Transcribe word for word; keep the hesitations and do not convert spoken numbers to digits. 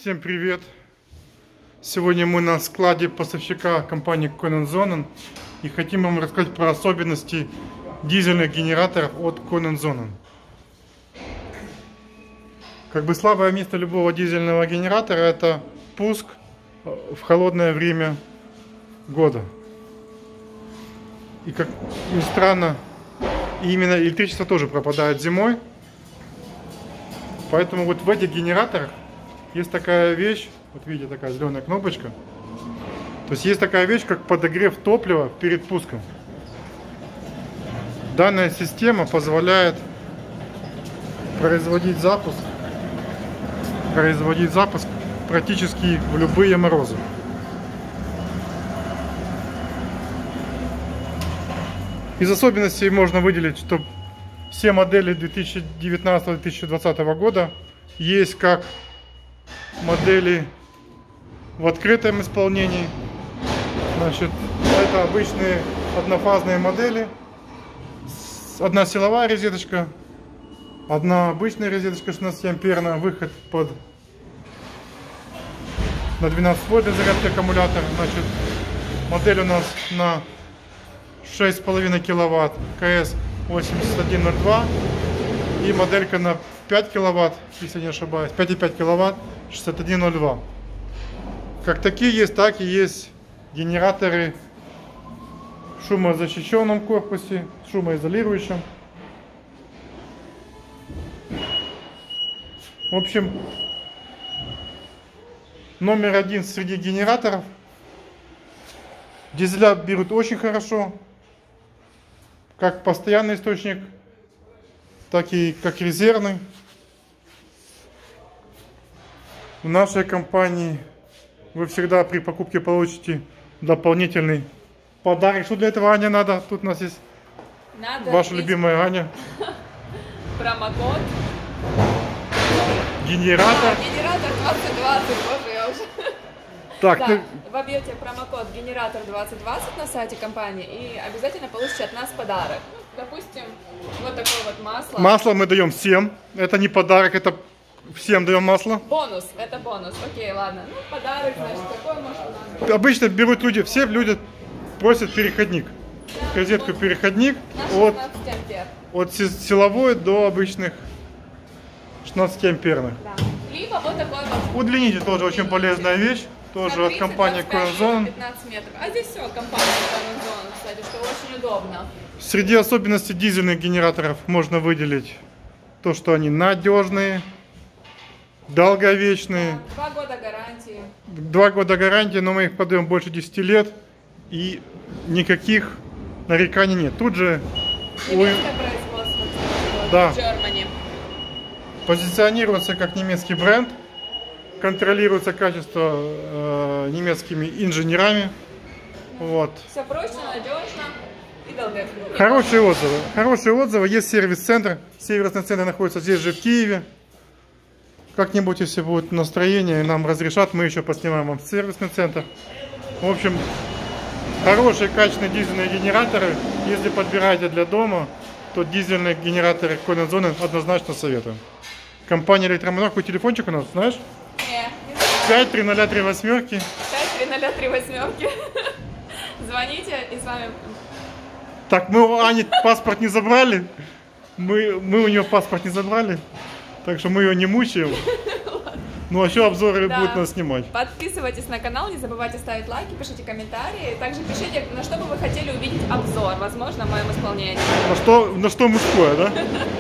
Всем привет! Сегодня мы на складе поставщика компании Conan Zonen и хотим вам рассказать про особенности дизельных генераторов от Conan Zonen. Как бы слабое место любого дизельного генератора — это пуск в холодное время года. И как ни странно, именно электричество тоже пропадает зимой. Поэтому вот в этих генераторах есть такая вещь, вот видите, такая зеленая кнопочка. То есть есть такая вещь, как подогрев топлива перед пуском. Данная система позволяет производить запуск, производить запуск практически в любые морозы. Из особенностей можно выделить, что все модели две тысячи девятнадцатого — две тысячи двадцатого года есть как модели в открытом исполнении. Значит, это обычные однофазные модели. Одна силовая розеточка, одна обычная розеточка шестнадцатиамперная, выход под на двенадцать вольт для зарядки аккумулятора. Значит, модель у нас на шесть с половиной киловатт, КС восемьдесят один ноль два, и моделька на пять киловатт, если не ошибаюсь, пять и пять киловатт, шестьдесят один ноль два. Как такие есть, так и есть генераторы в шумозащищенном корпусе, шумоизолирующем. В общем, номер один среди генераторов. Дизеля берут очень хорошо, как постоянный источник, так и как резервный. В нашей компании вы всегда при покупке получите дополнительный подарок. Что для этого, Аня, надо? Тут у нас есть надо ваша любимая Аня. Промокод. Генератор. А, генератор двадцать двадцать, боже, я уже. Так, да, ты... вобьете промокод генератор двадцать двадцать на сайте компании и обязательно получите от нас подарок. Допустим, вот такое вот масло. Масло мы даем всем. Это не подарок, это всем даем масло. Бонус, это бонус. Окей, ладно. Ну, подарок, значит, какое масло надо? Обычно берут люди, все люди просят переходник. Да, розетку вот переходник от, от силовой до обычных шестнадцатиамперных. Да. Либо вот такой вот. Удлинитель тоже очень полезная вещь. Тоже от компании Conan Zonen. пятнадцать метров. А здесь все компания Conan Zonen, кстати, что очень удобно. Среди особенностей дизельных генераторов можно выделить то, что они надежные, долговечные. Два года гарантии. Два года гарантии, но мы их продаем больше десяти лет. И никаких нареканий нет. Тут же немецкое у... производство. Да. Germany. Позиционируется как немецкий бренд. Контролируется качество э, немецкими инженерами. Вот. Все прочно, надежно и долговечно. Хорошие отзывы. Хорошие отзывы. Есть сервис-центр. Сервисный центр находится здесь же, в Киеве. Как-нибудь, если будет настроение, нам разрешат, мы еще поснимаем вам сервисный центр. В общем, хорошие, качественные дизельные генераторы. Если подбираете для дома, то дизельные генераторы Conan Zonen однозначно советуем. Компания Электромонах, какой телефончик у нас, знаешь? Нет, не пять три ноль три восемь. пять три ноль три восемь. Звоните и с вами... Так, мы у Ани паспорт не забрали. Мы, мы у нее паспорт не забрали. Так что мы ее не мучаем. Ну а еще обзоры да. будут нас снимать. Подписывайтесь на канал, не забывайте ставить лайки, пишите комментарии. Также пишите, на что бы вы хотели увидеть обзор, возможно, в моем исполнении. На что, на что мужское, да?